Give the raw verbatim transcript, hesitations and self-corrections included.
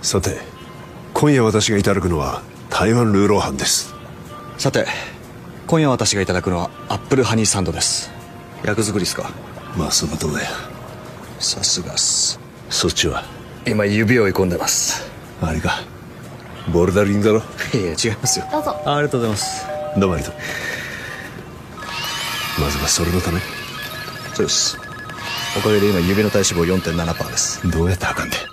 さて、今夜私がいただくのは台湾ルーローハンです。 さて、今夜私がいただくのはアップルハニーサンドです。役作りっすか？ まあそのとこだよ。 さすがっす。 そっちは今指を追い込んでます。 あれか、ボルダリングだろ。 いやいや違いますよ。 どうぞ。 あ、ありがとうございます。 どうもありがとう。まずはそれのため。 そうです。おかげで今指の体脂肪 よんてんななパーセント です。 どうやって測んで？